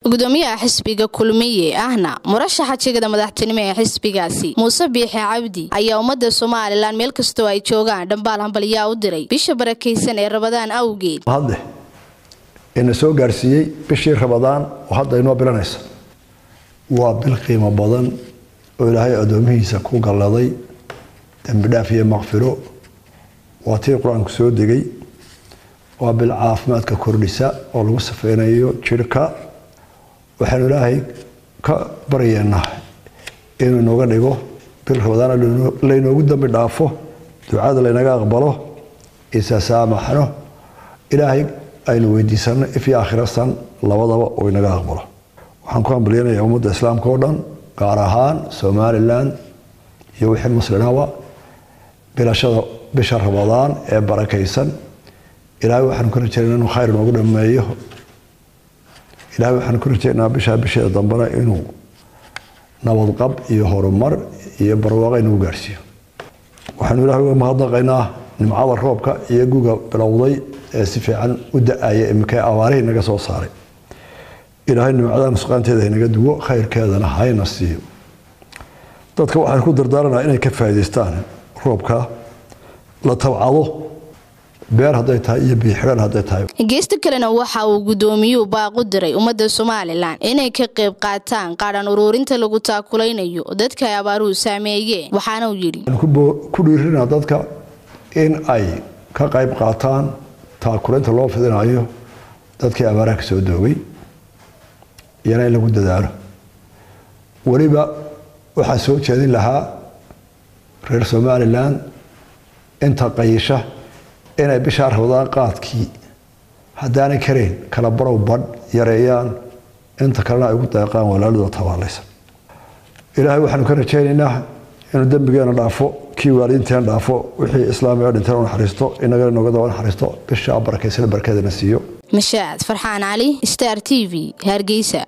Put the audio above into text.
gudoomiyaha xisbiga kulmiye ahna murashaxa jegada madaxtinimo ee xisbigaasi Muuse Biixi Cabdi ayaa ummadda Soomaaliland meel kasto ay joogaan dhambaal hambaliyaa u diray bisha barakeysan ee Ramadaan awgeed hadda in soo gaarsiiyay bishii Ramadaan oo hadda inoo bilanaysa waa bil qiimo badan oo Ilaahay adoomihiisa ku galaday dambi dhaaf iyo maghfiro waa tii Quraanku soo degay waa bil caafimaadka kordhisa oo lagu safeynayo jirka waxaan Ilaahay ka baryaynaa inuu nooga dhigo bil Ramadaan la inoogu dambi dhaafo ducada la inaga aqbalo isa saamaxno Ilaahay aynu weydiisano if aakhirasan labadaba oo inaga aqbalo waxaan ku ambaliyanayaa ummadda islaamka oo dhan gaar ahaan Soomaaliland iyo wixii muslimiinaba bilashada bisha Ramadaan ee barakeysan Ilaahay waxaan ku rajaynaynaa inuu khayr noogu dhameeyo Ilaahay waxaan ku rajaynaynaa bisha dambana inuu nabad qab iyo horumar iyo barwaaqo inuu gaarsiiyo waxaan Ilaahay uga mahadnaqaynaa nimcada roobka iyo guga bilowday ee si fiican u da'aya imika awaarihi naga soo saaray Ilaahay nimcadan suqaanteeda inaga duwo khayrkeedana hayna siiyo dadka waxaan ku dardaaranaa inay ka faa'iideystaan roobka la tabcado beer haday tahay iyo biixiraan haday tahay geesta kalena waxa uu gudoomiyuhu baaq u diray ummadda Soomaaliland inay ka qayb qaataan qaran ururinta lagu taakulaynayo dadka ay abaaruhu saameeyeen waxaana uu yiri ku dhiirinaa dadka in ay ka qayb qaataan taakulinta loo fidinayo dadka abaaraha ka soo doogay yana lagu dadaalo waliba waxa soo jeedin lahaa reer Soomaaliland inta qayisha inay bisha Ramadaan qaadkii hadaan kareen kala barow bad yareeyaan inta kalena ay ugu deeqaan walaalada tawaalaysan Ilaahay waxaan ka rajaynaynaa inuu dambigeena dhaafo kii waalidiinteena dhaafo wixii islaamiga dhinteen oo naxariisto inaga nooga dawaan naxariisto bisha barakeysan barkeedana siiyo Mashaad Farxaan Ali Star TV Hargeysa